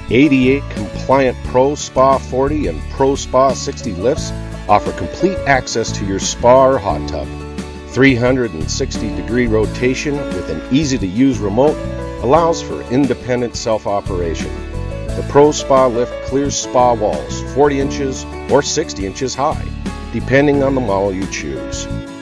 ADA compliant Pro Spa 40 and Pro Spa 60 lifts offer complete access to your spa or hot tub. 360-degree rotation with an easy-to-use remote allows for independent self-operation. The Pro Spa lift clears spa walls 40 inches or 60 inches high, depending on the model you choose.